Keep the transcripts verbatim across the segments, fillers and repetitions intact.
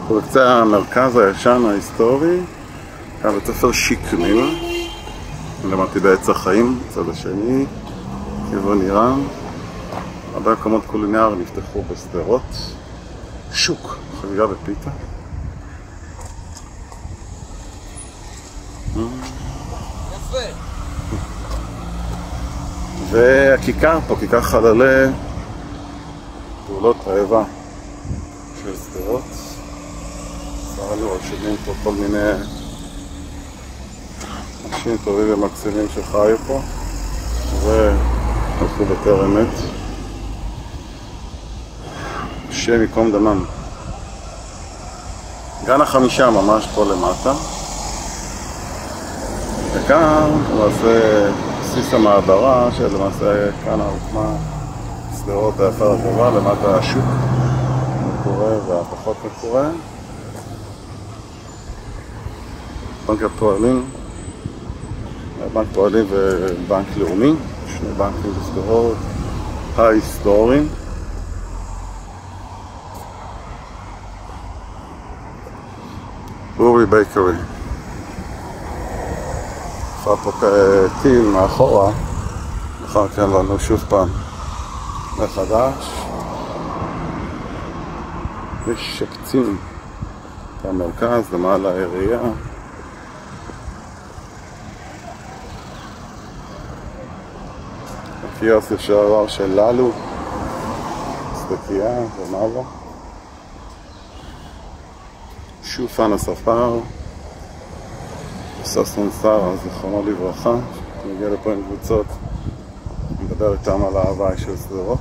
הוא בקצה המרכז הישן ההיסטורי, כאן בית ספר שיקניל, למדתי בעץ החיים, צד השני, כיוון איראן. הרבה מקומות קולינר נפתחו בשדרות, שוק, חגיגה ופיתה. יפה. והכיכר פה, כיכר חללי פעולות האיבה של שדרות. סרנו רשומים פה כל מיני אנשים טובים ומקסימים שחיו פה והלכו בטרם עת. השם יקום דמם. גן החמישה ממש פה למטה, וכאן למעשה בסיס המעברה שלמעשה כאן הוקמה שדרות היפה הטובה, למטה השוק מקורה והפחות מקורה. בנק הפועלים, בנק פועלים ובנק לאומי, שני בנקים בשדרות ההיסטוריים. אורי בייקרי. נפל פה טיל מאחורה, אחר כך לנו שוב פעם מחדש. יש שקצים במרכז, למעלה העירייה. הקיוסק לשעבר של ללו, סדקיה ומעלה. שופן הספר, ששון שרה, זכרונו לברכה, מגיע לפה עם קבוצות, מדבר איתם על ההוואי של שדרות.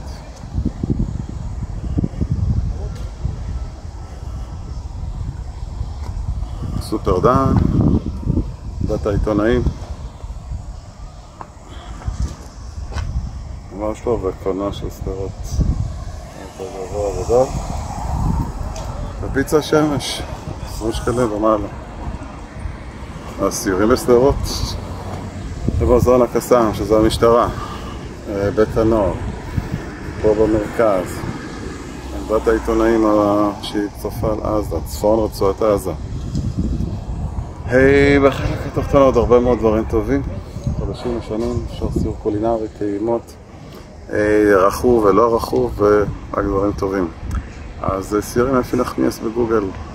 סופר דן, בת העיתונאים. ממש פה בקרנה של שדרות. פה גבוה עבודה. ופיצה שמש, עשרים שקלים ומעלה. הסיורים בשדרות, ובמוזיאון הקסאם, שזה המשטרה, בית הנוער, פה במרכז, עמדת העיתונאים שהיא צופה על עזה, צפון רצועת עזה. היי, בחלק התחתון עוד הרבה מאוד דברים טובים, חודשים ראשונים, אפשר סיור קולינרי, טעימות, רכוב ולא רכוב, ורק דברים טובים. אז סיורים אפי נחמיאס בגוגל.